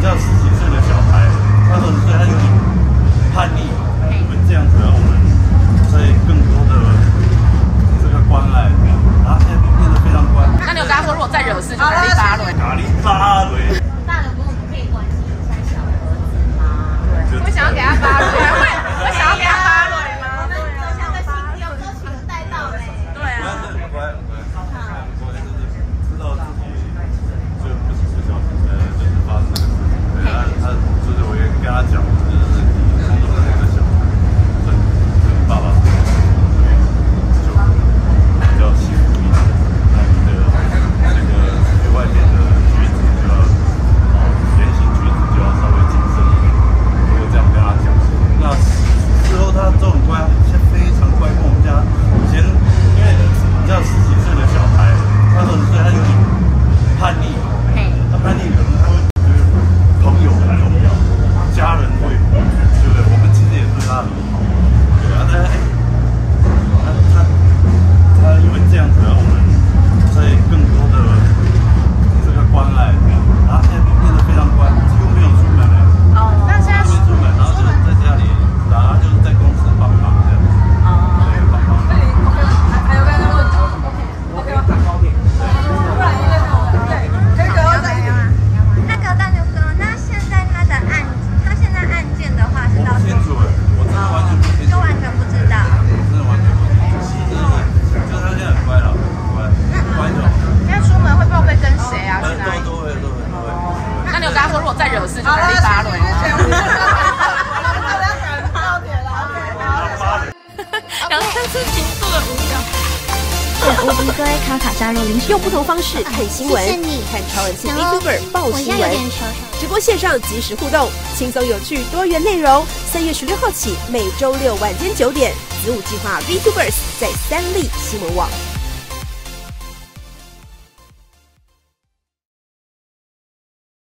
叫10几岁的小孩，他20岁，他有点叛逆，我们这样子，我们在更多的这个关爱，然后现在变得非常乖。 那你有跟他说，如果再惹事就咖喱巴雷？ 咖喱巴雷。 大人跟我们可以关心一下小儿子吗？ 对，会想要给他巴雷，会想要给他巴雷吗？ 我们走向的心有歌曲有带到嘞。 对啊。 很乖，很乖，很乖，就是知道自己就不小心，就是发生这个事情。对，他就是我也跟他讲，就是你工作是一个小孩，跟爸爸就比较辛苦一点。那你的这个去外面的举止就要言行举止就要稍微谨慎一点。我就这样跟他讲。那之后他都很乖，现在非常乖，跟我们家以前因为你知道10几岁的小孩，他20岁，他有点叛逆，他叛逆可能他会觉得朋友很重要，家人会，对不对？我们其实也对他很好，对啊，他因为这样子，我们在更多的这个关爱，然后现在变得非常乖，几乎没有出门了。 哦，那现在没出门，然后就在家里，然后就是在公司帮忙这样子。哦，对，帮忙。 还有刚才问，OK 吗？高铁。不然应该没有了。对，可以给我再一点。 那个大牛哥，那现在他现在案件的话是我到不清楚哎，我真的完全不清楚。 就完全不知道。 真的完全不清楚。就是他现在很乖了，很乖，乖就好。 现在出门会报备跟谁啊？去哪里？ 都会。 那你有跟他说，如果再惹事就咖喱巴雷吗？聊天是极度的无聊。 乌龟龟卡卡加入临时， 用不同方式看新闻， 谢谢你看超人气 YouTuber 报新闻，直播线上即时互动，轻松有趣多元内容。3月16号起，每周6晚间9点，子午计划 VTubers 在3立新闻网。